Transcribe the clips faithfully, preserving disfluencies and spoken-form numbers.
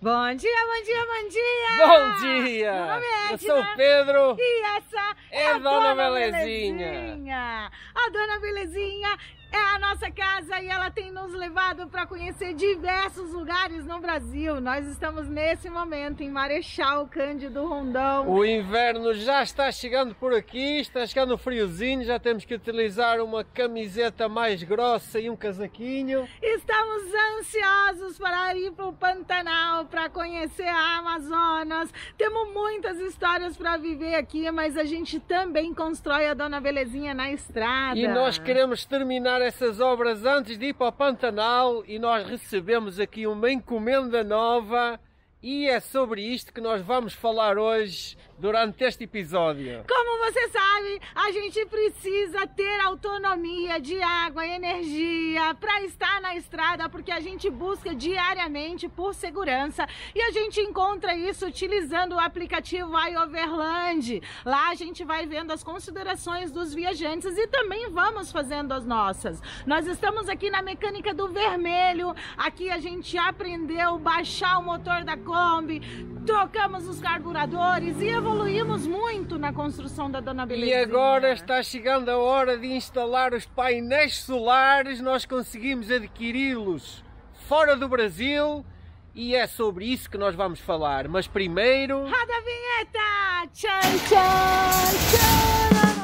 Bom dia, bom dia, bom dia! Bom dia! Meu nome é Edna, eu sou o Pedro e essa é, é a Dona, Dona Belezinha. Belezinha. A Dona Belezinha é a nossa casa e ela tem nos levado para conhecer diversos lugares no Brasil. Nós estamos nesse momento em Marechal Cândido Rondão. O inverno já está chegando por aqui, está chegando o friozinho, já temos que utilizar uma camiseta mais grossa e um casaquinho. Estamos ansiosos para ir para o Pantanal, para conhecer a Amazonas. Temos muitas histórias para viver aqui, mas a gente também constrói a Dona Belezinha na estrada. E nós queremos terminar essas obras antes de ir para o Pantanal e nós recebemos aqui uma encomenda nova e é sobre isto que nós vamos falar hoje durante este episódio. Como você sabe, a gente precisa ter autonomia de água e energia para estar na estrada, porque a gente busca diariamente por segurança e a gente encontra isso utilizando o aplicativo iOverland. Lá a gente vai vendo as considerações dos viajantes e também vamos fazendo as nossas. Nós estamos aqui na mecânica do vermelho, aqui a gente aprendeu a baixar o motor da Kombi, trocamos os carburadores e evoluímos muito na construção da Dona Belezinha. E agora está chegando a hora de instalar os painéis solares. Nós conseguimos adquiri-los fora do Brasil e é sobre isso que nós vamos falar. Mas primeiro... Roda a vinheta! Tchan, tchan, tchan.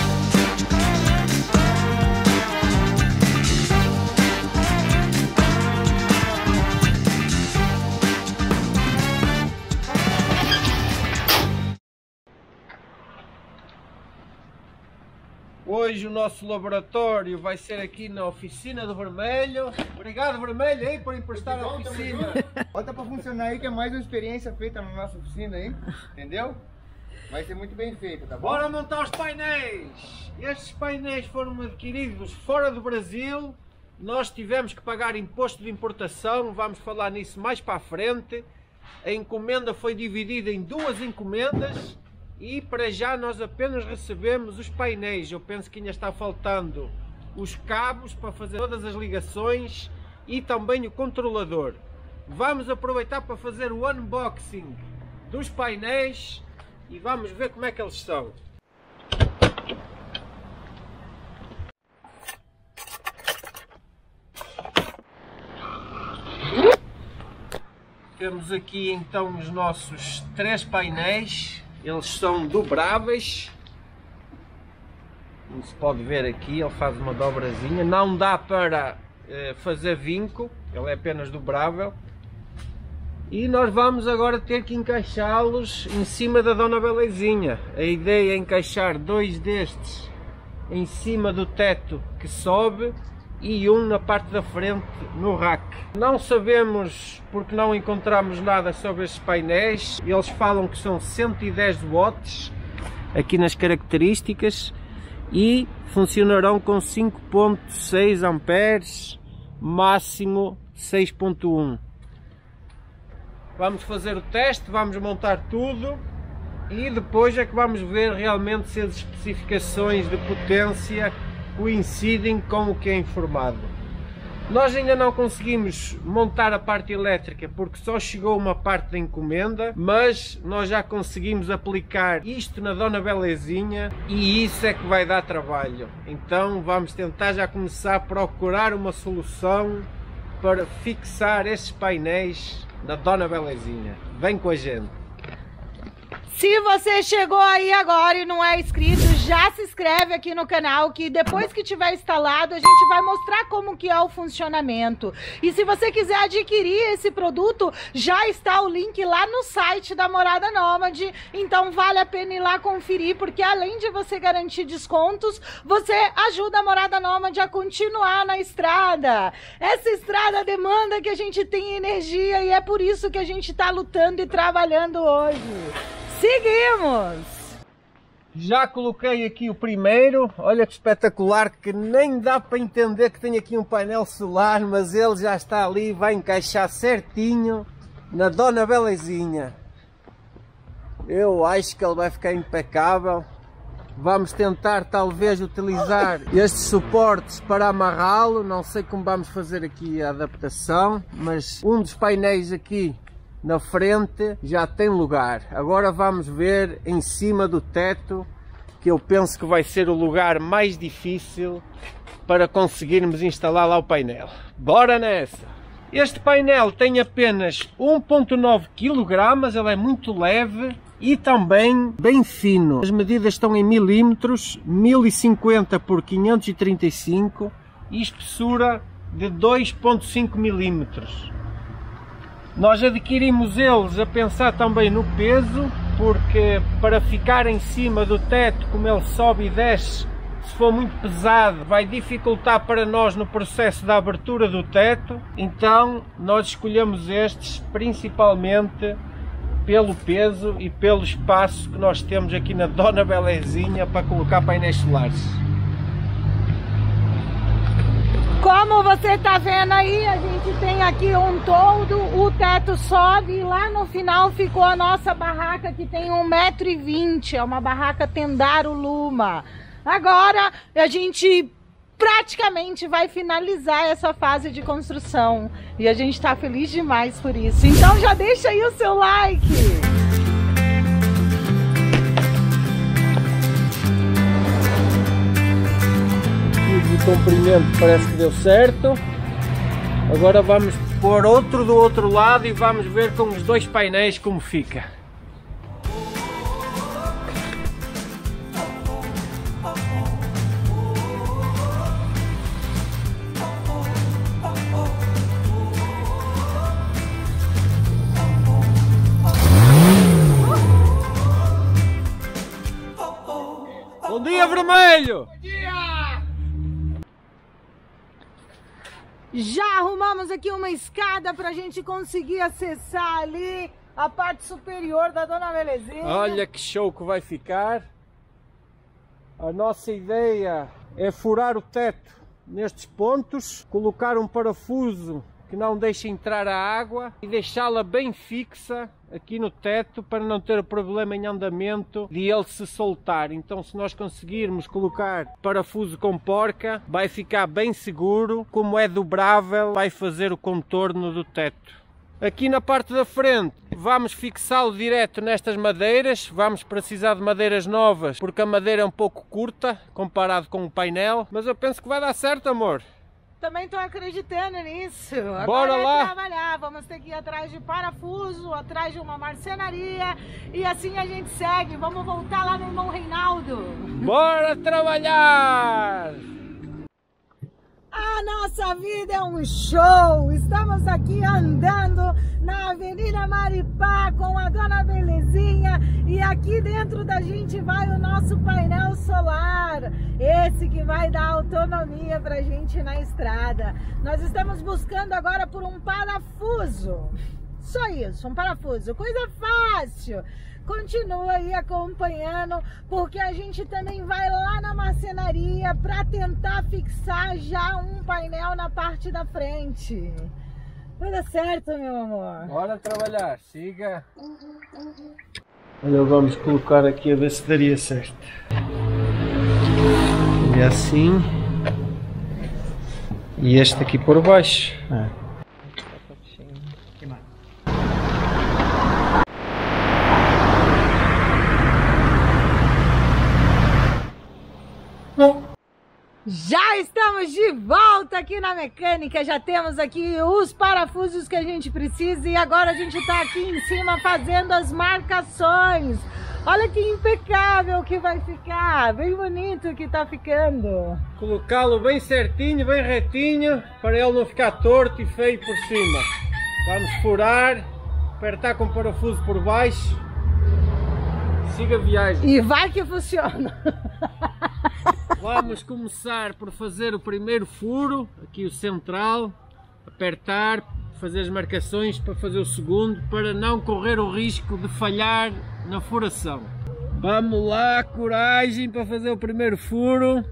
Hoje o nosso laboratório vai ser aqui na oficina do Vermelho. Obrigado, Vermelho, aí, por emprestar a oficina. Bota para funcionar aí, que é mais uma experiência feita na nossa oficina aí, entendeu? Vai ser muito bem feita, tá bom? Bora montar os painéis. Estes painéis foram adquiridos fora do Brasil. Nós tivemos que pagar imposto de importação, vamos falar nisso mais para a frente. A encomenda foi dividida em duas encomendas. E para já nós apenas recebemos os painéis. Eu penso que ainda está faltando os cabos para fazer todas as ligações e também o controlador. Vamos aproveitar para fazer o unboxing dos painéis e vamos ver como é que eles são. Temos aqui então os nossos três painéis. Eles são dobráveis, como se pode ver aqui, ele faz uma dobrazinha, não dá para eh, fazer vinco, ele é apenas dobrável. E nós vamos agora ter que encaixá-los em cima da Dona Belezinha. A ideia é encaixar dois destes em cima do teto que sobe e um na parte da frente no rack. Não sabemos porque não encontramos nada sobre estes painéis. Eles falam que são cento e dez watts aqui nas características e funcionarão com cinco ponto seis amperes, máximo seis ponto um. Vamos fazer o teste, vamos montar tudo e depois é que vamos ver realmente se as especificações de potência coincidem com o que é informado. Nós ainda não conseguimos montar a parte elétrica porque só chegou uma parte da encomenda, mas nós já conseguimos aplicar isto na Dona Belezinha e isso é que vai dar trabalho. Então vamos tentar já começar a procurar uma solução para fixar esses painéis na Dona Belezinha. Vem com a gente! Se você chegou aí agora e não é inscrito, já se inscreve aqui no canal, que depois que tiver instalado a gente vai mostrar como que é o funcionamento. E se você quiser adquirir esse produto, já está o link lá no site da Morada Nômade, então vale a pena ir lá conferir, porque além de você garantir descontos, você ajuda a Morada Nômade a continuar na estrada. Essa estrada demanda que a gente tenha energia e é por isso que a gente está lutando e trabalhando hoje. Seguimos! Já coloquei aqui o primeiro, olha que espetacular, que nem dá para entender que tem aqui um painel solar, mas ele já está ali, vai encaixar certinho na Dona Belezinha. Eu acho que ele vai ficar impecável. Vamos tentar talvez utilizar estes suportes para amarrá-lo, não sei como vamos fazer aqui a adaptação, mas um dos painéis aqui na frente já tem lugar. Agora vamos ver em cima do teto, que eu penso que vai ser o lugar mais difícil para conseguirmos instalar lá o painel. Bora nessa! Este painel tem apenas um vírgula nove quilogramas, ele é muito leve e também bem fino. As medidas estão em milímetros, mil e cinquenta por quinhentos e trinta e cinco e espessura de dois vírgula cinco milímetros. Nós adquirimos eles a pensar também no peso, porque para ficar em cima do teto, como ele sobe e desce, se for muito pesado, vai dificultar para nós no processo da abertura do teto. Então nós escolhemos estes principalmente pelo peso e pelo espaço que nós temos aqui na Dona Belezinha para colocar painéis solares. Como você está vendo aí, a gente tem aqui um toldo, o teto sobe e lá no final ficou a nossa barraca que tem um metro e vinte, é uma barraca Tendaro Luma. Agora a gente praticamente vai finalizar essa fase de construção e a gente está feliz demais por isso. Então já deixa aí o seu like! O comprimento parece que deu certo. Agora vamos pôr outro do outro lado e vamos ver com os dois painéis como fica. Bom dia, vermelho! Bom dia! Já arrumamos aqui uma escada para a gente conseguir acessar ali a parte superior da Dona Belezinha. Olha que show que vai ficar. A nossa ideia é furar o teto nestes pontos, colocar um parafuso que não deixe entrar a água e deixá-la bem fixa aqui no teto para não ter problema em andamento de ele se soltar. Então se nós conseguirmos colocar parafuso com porca, vai ficar bem seguro. Como é dobrável, vai fazer o contorno do teto. Aqui na parte da frente vamos fixá-lo direto nestas madeiras. Vamos precisar de madeiras novas porque a madeira é um pouco curta comparado com o painel, mas eu penso que vai dar certo, amor. Também estou acreditando nisso. Bora Agora lá é trabalhar. Vamos ter que ir atrás de parafuso, atrás de uma marcenaria e assim a gente segue. Vamos voltar lá no irmão Reinaldo. Bora trabalhar! A nossa vida é um show! Estamos aqui andando na Avenida Maripá com a Dona Belezinha e aqui dentro da gente vai o nosso painel solar, esse que vai dar autonomia pra gente na estrada. Nós estamos buscando agora por um parafuso, só isso, um parafuso, coisa fácil. Continua aí acompanhando, porque a gente também vai lá na marcenaria para tentar fixar já um painel na parte da frente. Vai dar certo, meu amor. Bora trabalhar, siga. Olha, vamos colocar aqui a ver se daria certo. E assim. E este aqui por baixo. É. Já estamos de volta aqui na mecânica, já temos aqui os parafusos que a gente precisa e agora a gente está aqui em cima fazendo as marcações. Olha que impecável que vai ficar, bem bonito que tá ficando. Colocá-lo bem certinho, bem retinho, para ele não ficar torto e feio por cima. Vamos furar, apertar com o parafuso por baixo, siga a viagem. E vai que funciona. Vamos começar por fazer o primeiro furo, aqui o central, apertar, fazer as marcações para fazer o segundo, para não correr o risco de falhar na furação. Vamos lá, coragem para fazer o primeiro furo.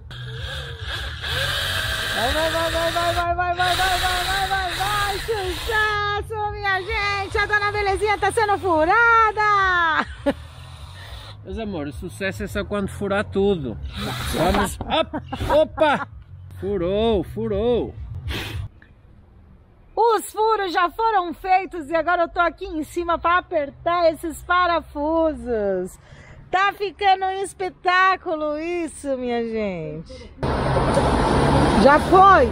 Vai, vai, vai, vai, vai, vai, vai, vai, vai, vai, vai, vai, vai, sucesso, minha gente, a Dona Belezinha tá sendo furada. Mas amor, o sucesso é só quando furar tudo. Vamos, opa, furou, furou. O Os furos já foram feitos e agora eu tô aqui em cima para apertar esses parafusos. Tá ficando um espetáculo isso, minha gente. Já foi.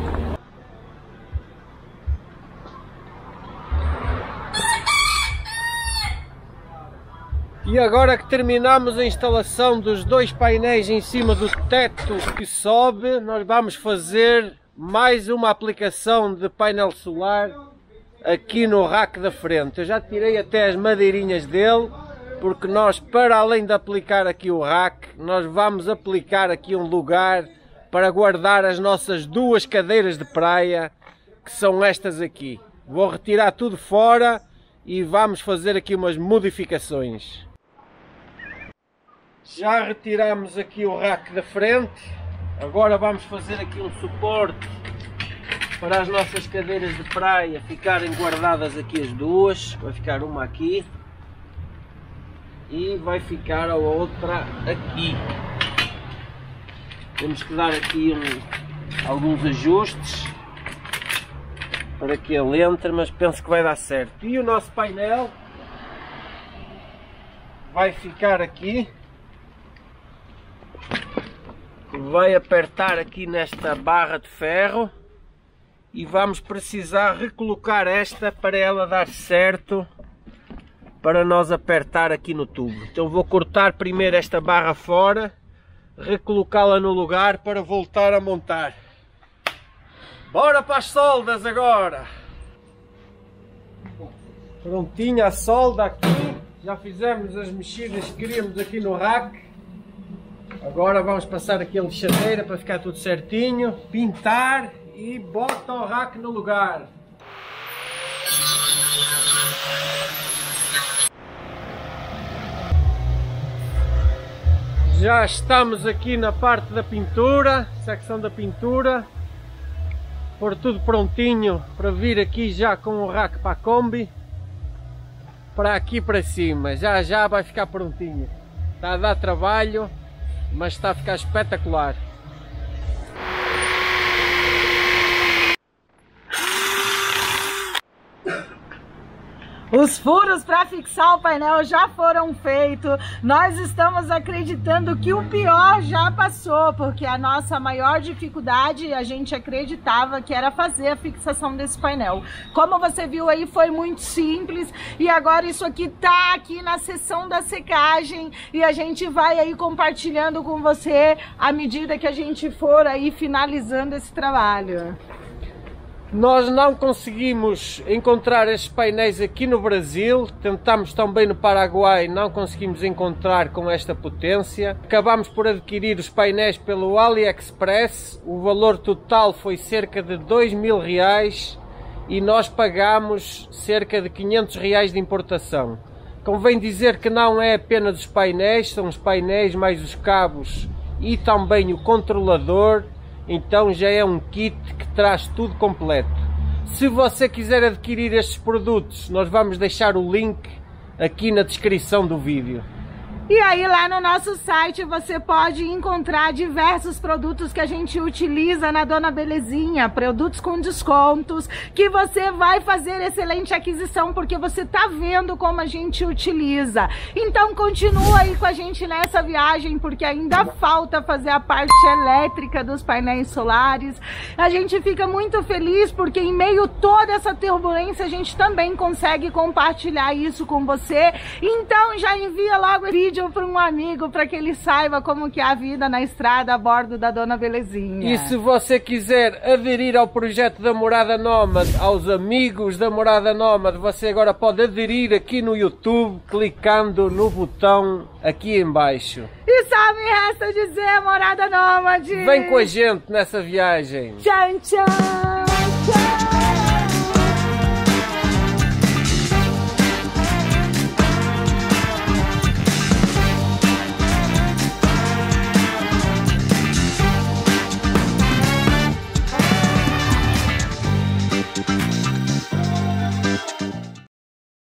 E agora que terminamos a instalação dos dois painéis em cima do teto que sobe, nós vamos fazer mais uma aplicação de painel solar aqui no rack da frente. Eu já tirei até as madeirinhas dele, porque nós, para além de aplicar aqui o rack, nós vamos aplicar aqui um lugar para guardar as nossas duas cadeiras de praia, que são estas aqui. Vou retirar tudo fora e vamos fazer aqui umas modificações. Já retiramos aqui o rack da frente. Agora vamos fazer aqui um suporte para as nossas cadeiras de praia ficarem guardadas aqui as duas. Vai ficar uma aqui e vai ficar a outra aqui. Temos que dar aqui um, alguns ajustes para que ele entre, mas penso que vai dar certo. E o nosso painel vai ficar aqui. Vai apertar aqui nesta barra de ferro e vamos precisar recolocar esta para ela dar certo, para nós apertar aqui no tubo. Então vou cortar primeiro esta barra fora, recolocá-la no lugar para voltar a montar. Bora para as soldas agora! Prontinha a solda aqui, já fizemos as mexidas que queríamos aqui no rack. Agora vamos passar aqui a lixadeira para ficar tudo certinho, pintar e bota o rack no lugar. Já estamos aqui na parte da pintura, secção da pintura. Pôr tudo prontinho para vir aqui já com o rack para a Kombi. Para aqui para cima, já já vai ficar prontinho. Está a dar trabalho, mas está a ficar espetacular. Os furos para fixar o painel já foram feitos. Nós estamos acreditando que o pior já passou, porque a nossa maior dificuldade, a gente acreditava que era fazer a fixação desse painel. Como você viu aí, foi muito simples e agora isso aqui tá aqui na seção da secagem e a gente vai aí compartilhando com você à medida que a gente for aí finalizando esse trabalho. Nós não conseguimos encontrar estes painéis aqui no Brasil, tentámos também no Paraguai, não conseguimos encontrar com esta potência. Acabámos por adquirir os painéis pelo AliExpress, o valor total foi cerca de dois mil reais e nós pagámos cerca de quinhentos reais de importação. Convém dizer que não é apenas os painéis, são os painéis mais os cabos e também o controlador. Então já é um kit que traz tudo completo. Se você quiser adquirir estes produtos, nós vamos deixar o link aqui na descrição do vídeo. E aí lá no nosso site você pode encontrar diversos produtos que a gente utiliza na Dona Belezinha, produtos com descontos, que você vai fazer excelente aquisição, porque você tá vendo como a gente utiliza. Então continua aí com a gente nessa viagem, porque ainda falta fazer a parte elétrica dos painéis solares. A gente fica muito feliz, porque em meio a toda essa turbulência, a gente também consegue compartilhar isso com você. Então já envia logo o vídeo para um amigo, para que ele saiba como que é a vida na estrada a bordo da Dona Belezinha. E se você quiser aderir ao projeto da Morada Nómade, aos amigos da Morada Nómade, você agora pode aderir aqui no YouTube, clicando no botão aqui em baixo. E só me resta dizer, Morada Nómade, vem com a gente nessa viagem. Tchau, tchau!